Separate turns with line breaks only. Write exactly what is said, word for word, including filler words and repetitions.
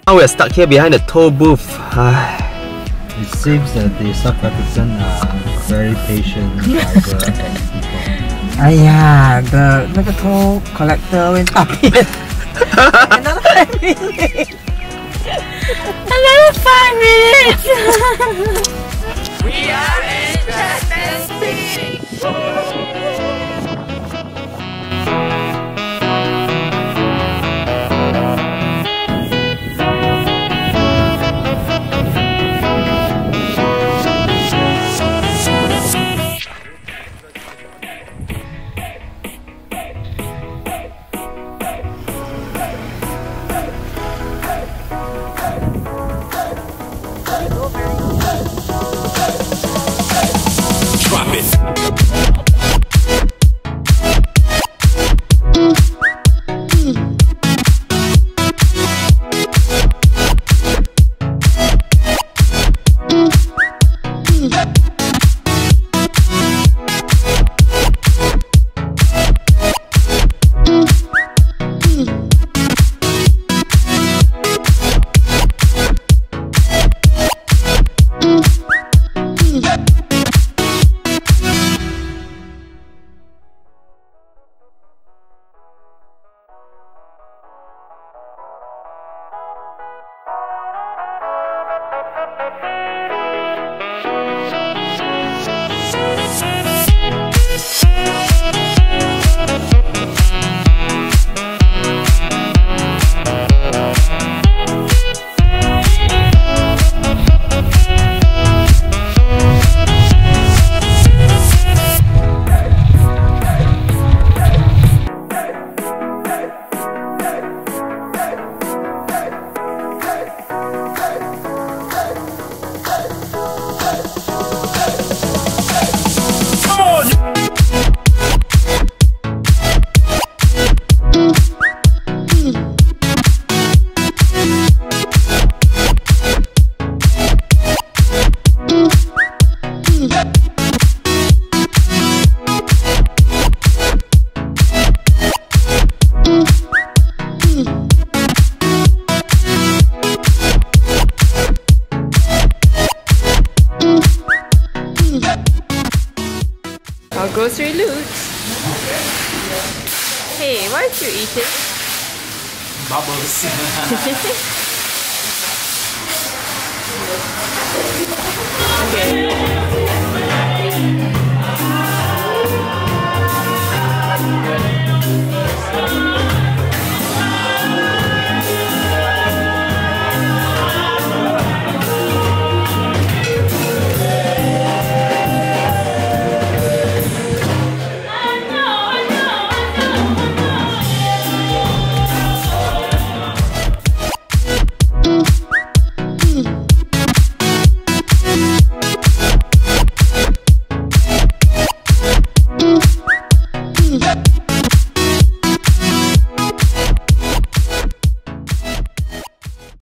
Now we're stuck here behind the toll booth.
It seems that the South African are very patient driver and people.
哎呀 the 那个 toll collector 会大便 Another five minutes Another five minutes
We are interested.
Our grocery loot. Hey, what are you eating?
Bubbles.
Okay.